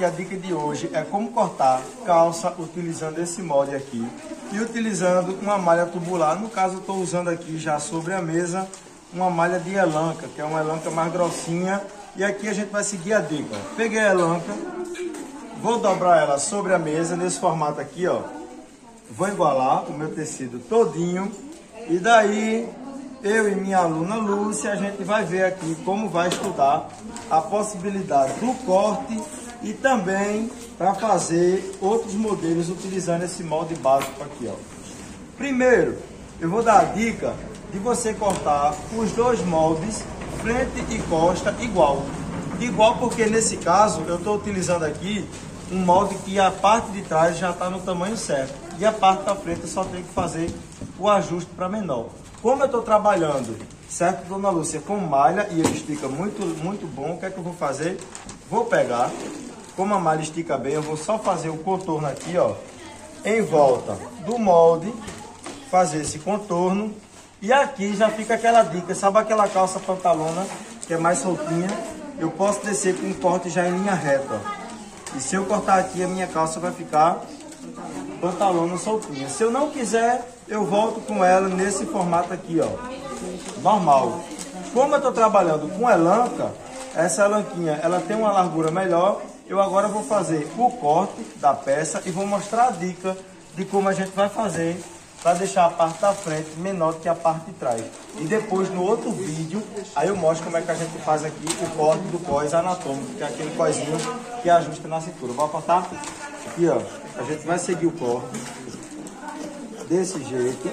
a dica de hoje é como cortar calça utilizando esse molde aqui e utilizando uma malha tubular. No caso, eu estou usando aqui já sobre a mesa uma malha de elanca, que é uma elanca mais grossinha. E aqui a gente vai seguir a dica. Peguei a elanca, vou dobrar ela sobre a mesa nesse formato aqui, ó. Vou igualar o meu tecido todinho e daí eu e minha aluna Lúcia, a gente vai ver aqui como vai estudar a possibilidade do corte e também para fazer outros modelos utilizando esse molde básico aqui, ó. Primeiro, eu vou dar a dica de você cortar os dois moldes, frente e costa, igual. Igual porque nesse caso eu estou utilizando aqui um molde que a parte de trás já está no tamanho certo e a parte da frente eu só tenho que fazer o ajuste para menor. Como eu estou trabalhando, certo, dona Lúcia, com malha e ele estica muito bom, o que é que eu vou fazer? Vou pegar, como a malha estica bem, eu vou só fazer o contorno aqui, ó, em volta do molde, fazer esse contorno. E aqui já fica aquela dica, sabe aquela calça pantalona que é mais soltinha? Eu posso descer com um corte já em linha reta, ó. E se eu cortar aqui, a minha calça vai ficar pantalona soltinha. Se eu não quiser, eu volto com ela nesse formato aqui, ó, normal. Como eu estou trabalhando com elanca, essa elanquinha, ela tem uma largura melhor. Eu agora vou fazer o corte da peça e vou mostrar a dica de como a gente vai fazer para deixar a parte da frente menor do que a parte de trás. E depois, no outro vídeo, aí eu mostro como é que a gente faz aqui o corte do cós anatômico, que é aquele coisinho que ajusta na cintura. Vou cortar aqui, ó. A gente vai seguir o corte desse jeito.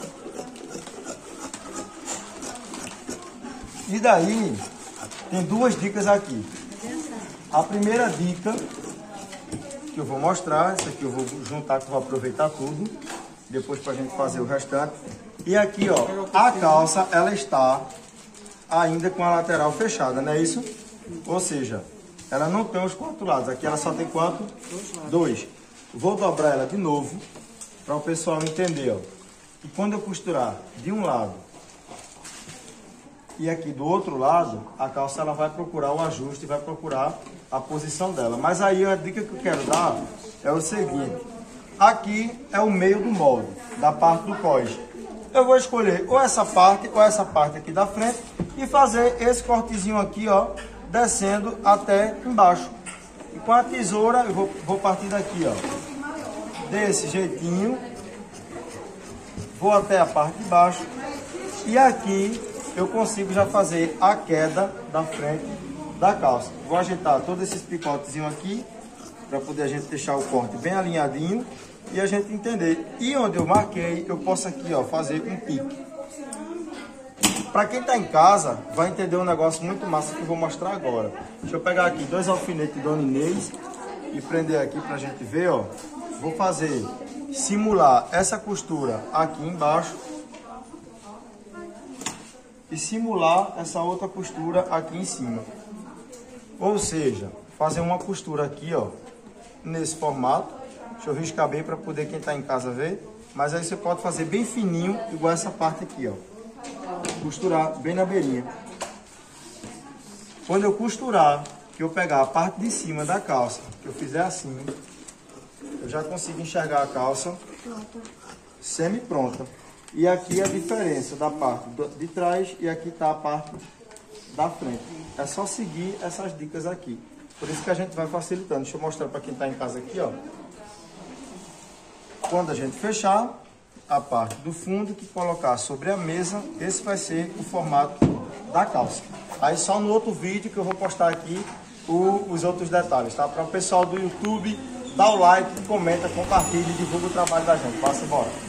E daí, tem duas dicas aqui. A primeira dica que eu vou mostrar, essa aqui eu vou juntar, que eu vou aproveitar tudo, depois para a gente fazer o restante. E aqui, ó, a calça, ela está ainda com a lateral fechada, não é isso? Ou seja, ela não tem os quatro lados. Aqui ela só tem quanto? Dois. Vou dobrar ela de novo, para o pessoal entender, ó. E quando eu costurar de um lado e aqui do outro lado, a calça ela vai procurar o ajuste, vai procurar a posição dela. Mas aí a dica que eu quero dar é o seguinte. Aqui é o meio do molde, da parte do cós. Eu vou escolher ou essa parte aqui da frente e fazer esse cortezinho aqui, ó, descendo até embaixo. E com a tesoura eu vou partir daqui, ó, desse jeitinho, vou até a parte de baixo e aqui eu consigo já fazer a queda da frente da calça. Vou ajeitar todos esses picotezinhos aqui para poder a gente deixar o corte bem alinhadinho e a gente entender. E onde eu marquei, eu posso aqui, ó, fazer um pique. Para quem está em casa, vai entender um negócio muito massa que eu vou mostrar agora. Deixa eu pegar aqui dois alfinetes de Dona Inês e prender aqui para a gente ver, ó. Vou fazer, simular essa costura aqui embaixo e simular essa outra costura aqui em cima. Ou seja, fazer uma costura aqui, ó, nesse formato. Deixa eu riscar bem para poder quem está em casa ver. Mas aí você pode fazer bem fininho, igual essa parte aqui, ó. Costurar bem na beirinha. Quando eu costurar, que eu pegar a parte de cima da calça, que eu fizer assim, eu já consigo enxergar a calça semi-pronta. E aqui é a diferença da parte de trás e aqui está a parte da frente. É só seguir essas dicas aqui. Por isso que a gente vai facilitando. Deixa eu mostrar para quem está em casa aqui, ó. Quando a gente fechar a parte do fundo, que colocar sobre a mesa, esse vai ser o formato da calça. Aí só no outro vídeo que eu vou postar aqui os outros detalhes, tá? Para o pessoal do YouTube, dá o like, comenta, compartilha e divulga o trabalho da gente. Passa embora.